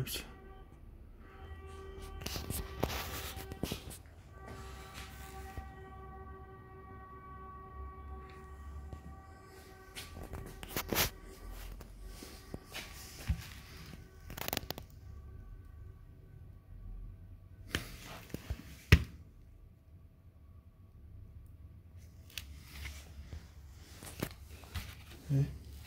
Oops. Okay.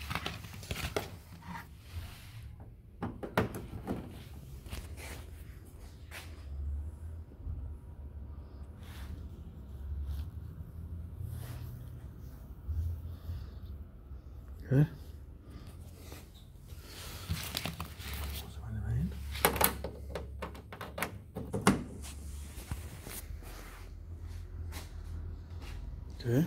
Okay. Was meine rein? Okay.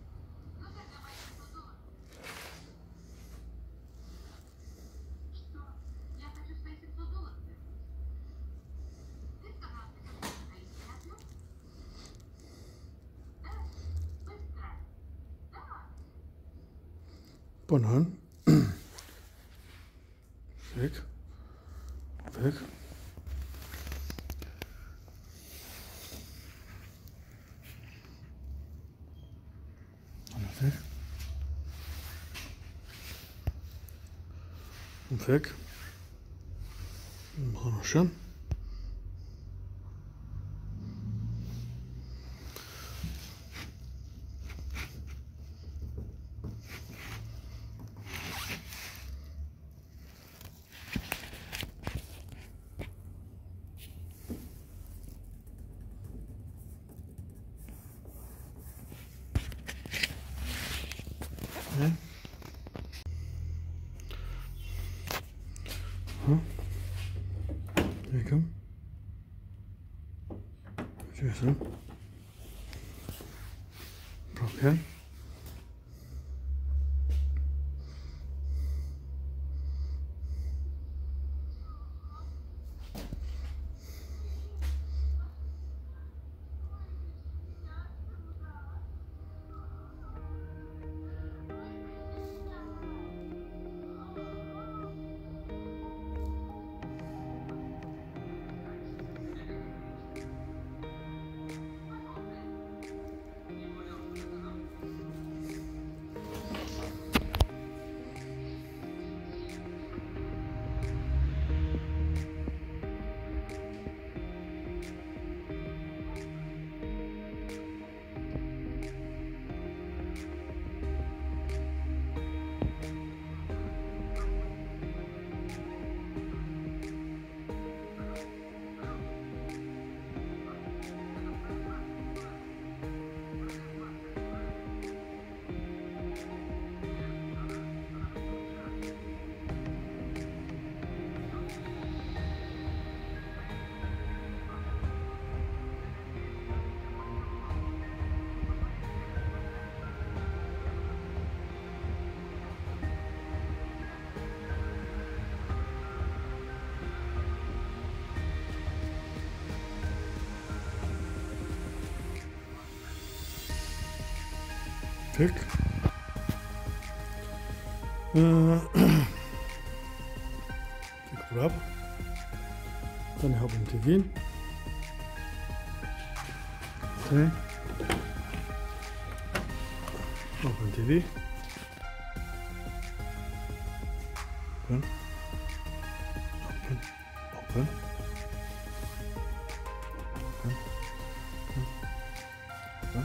Banan. Weg. Weg. Und weg. Und weg. Machen wir schon. Okay. Hier komm. Tschüss. Okay. Weg. Grab. Dann habe ich den TV. Okay. Open TV. Open. Open. Open. Open. Open.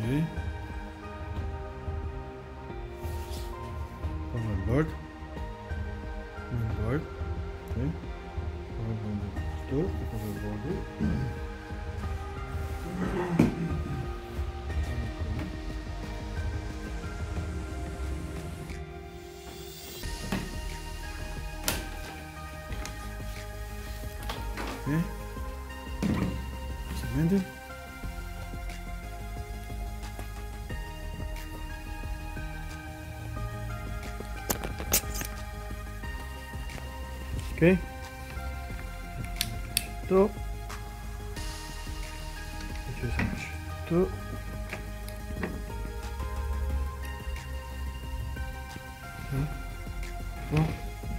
Okay. Forward bird. Main bird. Okay. Forward body. Stop. Forward body. Okay. Cemented. Okay. Stop. Stop. Stop.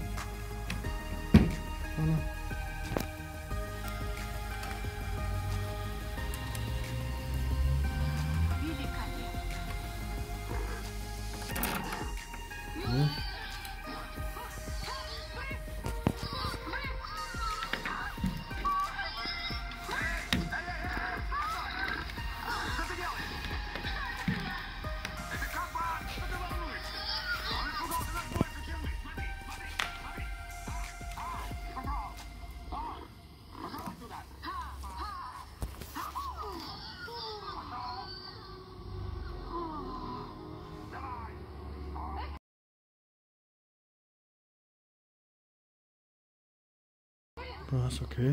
That's okay.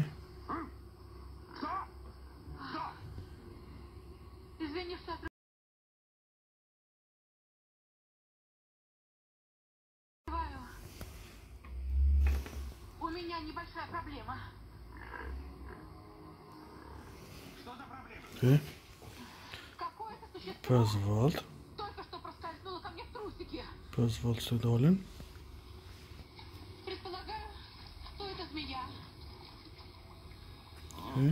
Извини, что отрываю. У меня небольшая проблема. Что за проблема? Okay. Какое-то существо Passwort. только что проскользнуло ко мне в трусики. Passwort студолен. Предполагаю, что это змея. Okay.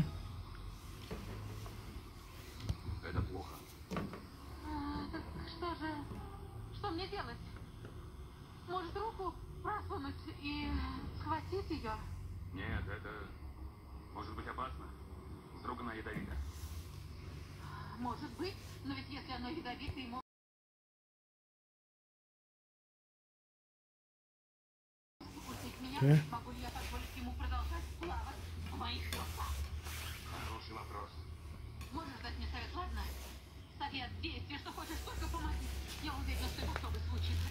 Это плохо. Так что же... Что мне делать? Может, руку просунуть и схватить ее? Нет, это может быть опасно. Вдруг она ядовита. Может быть, но ведь если оно ядовито, ему... Укусить меня? Okay. Могу ли я позволить ему продолжать плавать в моих трусах? Хороший вопрос. Можешь дать мне совет, ладно? Совет, действие, что хочешь, только помоги. Я уверена, что это чтобы случится.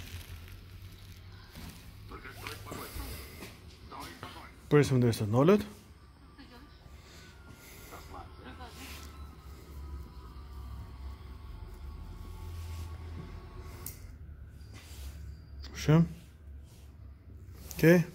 Только стой спокойно. Стой спокойно. Пресс with the knowledge. Что ты делаешь? Расслабься. Продолжи. Sure. Okay.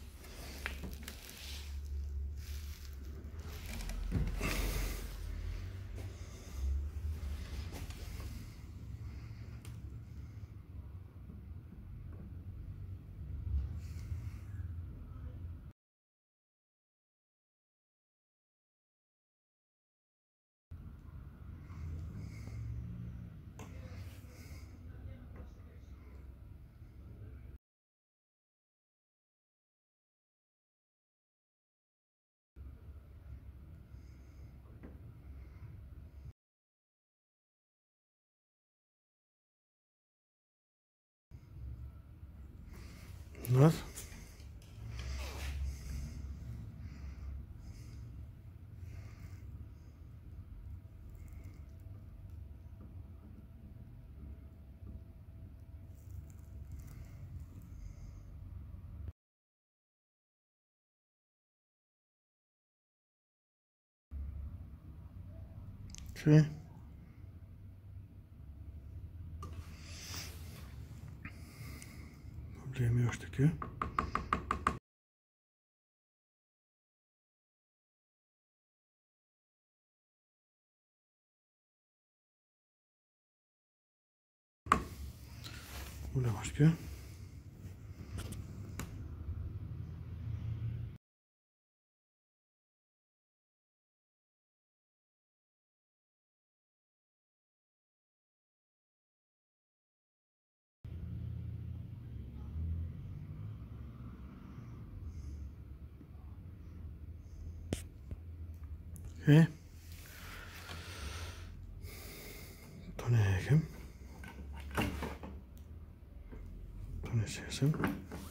What? Okay. Problem yok ki. Problem başka. Okay. Tonegem. Tonesesem.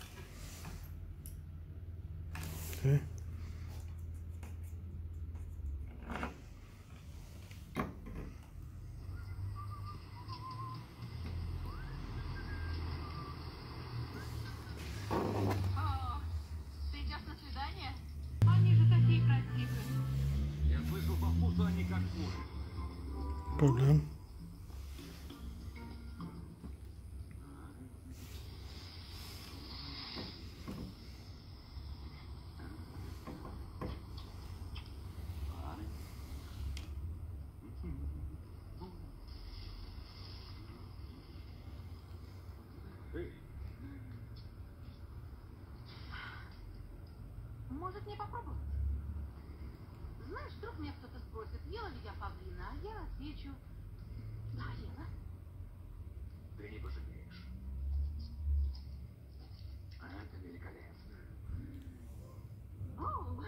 Okay. О, ты идешь на свидание? Они же такие красивые. Я слышал, по вкусу они как куры. Problem. Эй, Может, не попробовать? Знаешь, вдруг меня кто-то спросит, ела ли я павлина, а я отвечу: да, ела. ты не пожалеешь. Это великолепно. О,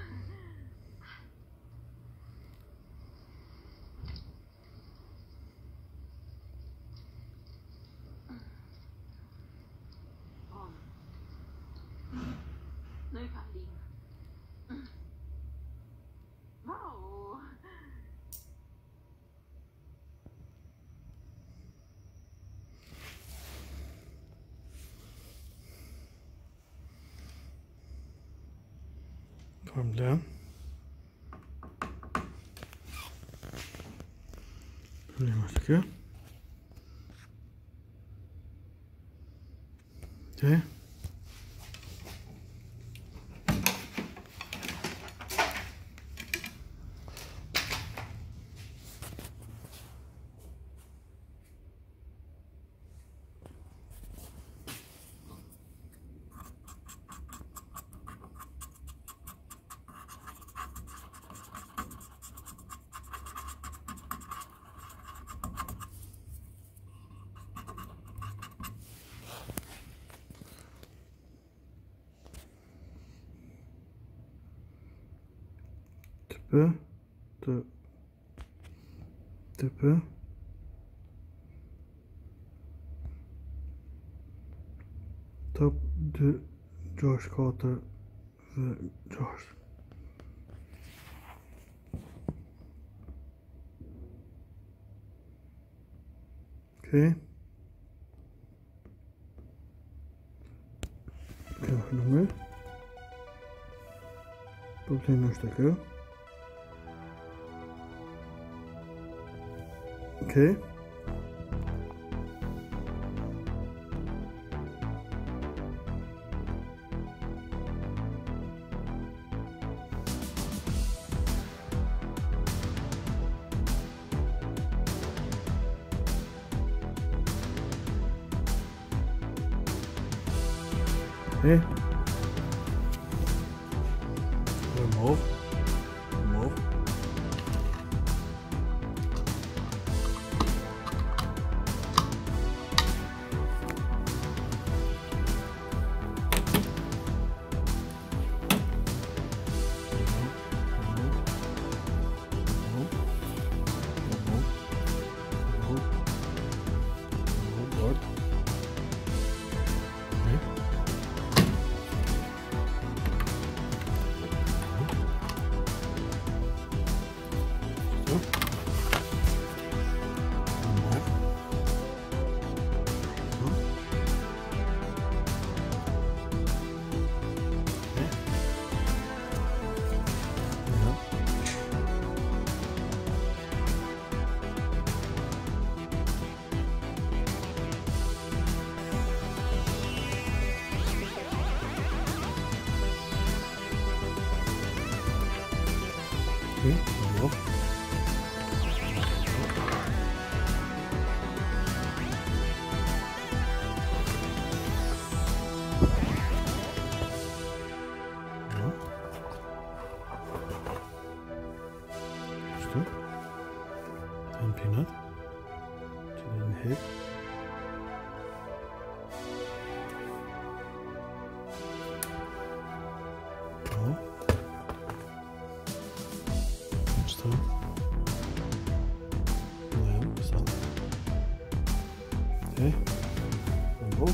О. Ну и павлин. Вау. Problem. Немножко. Okay. Tippe. Top de George Carter ve George. Okay. Nummer. Probleem nog stukken. Okay. Okay. Omhoog. Omhoog. Okay, omhoog. Ja. Stuk. Een peanut. To een hip. Ja. Stuk. Ja, staat. Oké. Omhoog.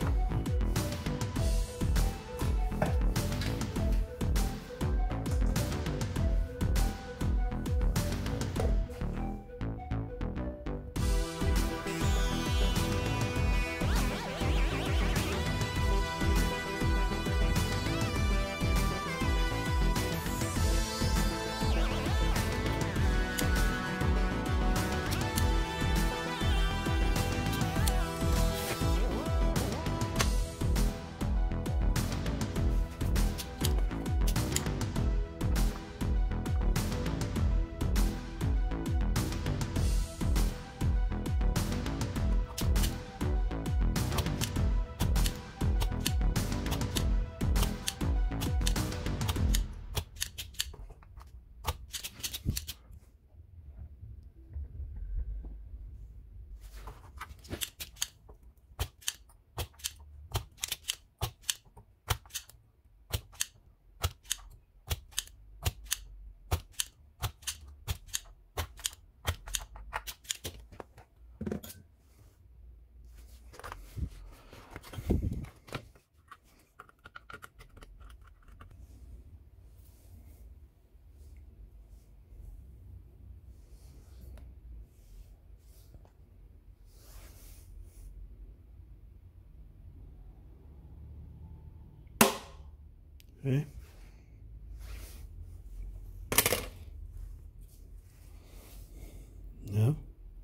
Oké. Ja.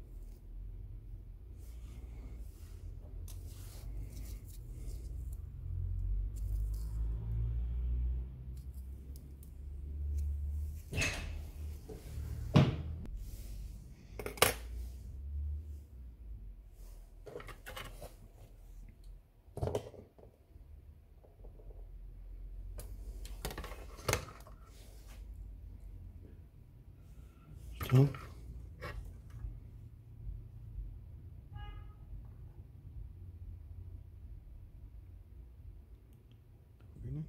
Zo. Binnen.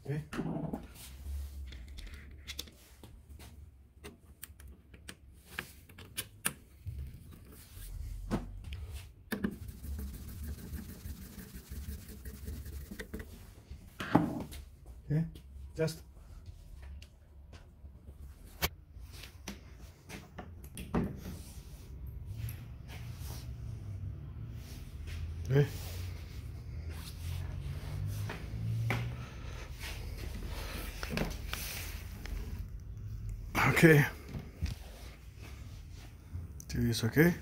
Okay. Okay. Just. Okay. Okay. TV is okay.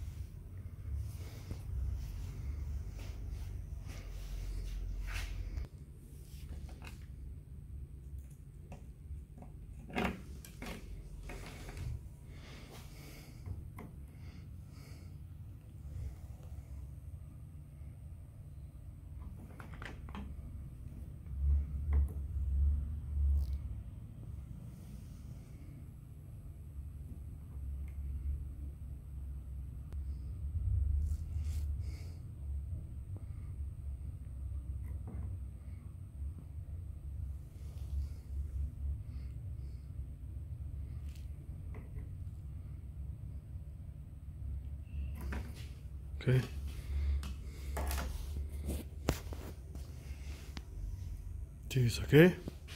Okay. TV is okay.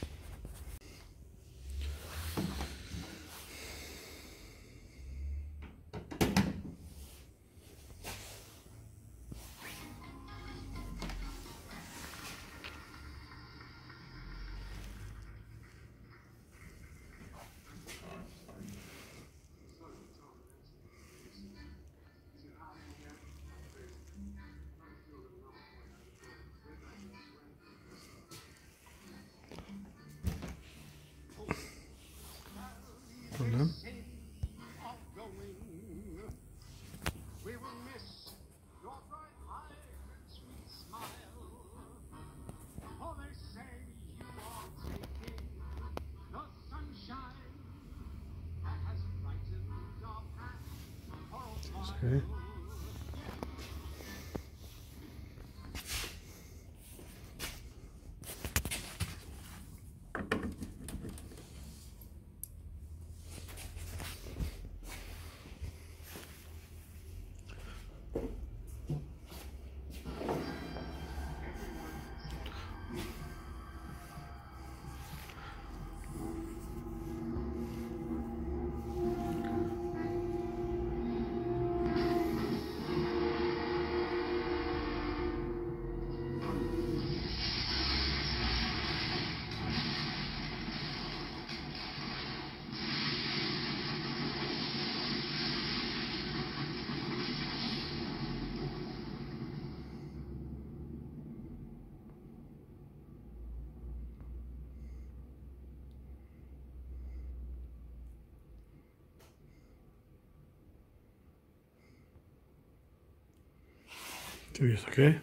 Problem. We will miss your bright eye and sweet smile. For they say you are taking the sunshine that has brightened our path for a while. Okay. TV is okay.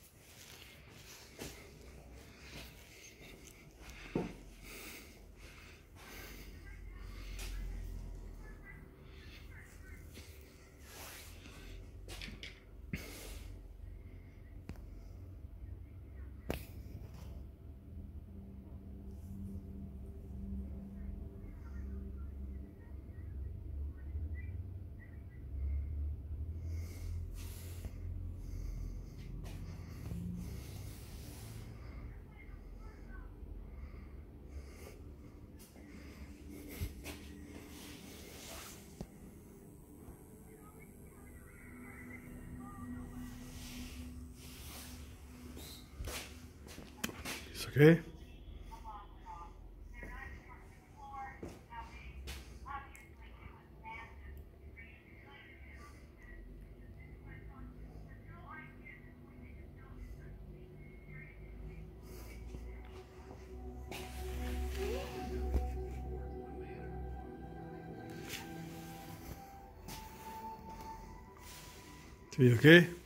It's okay. TV okay.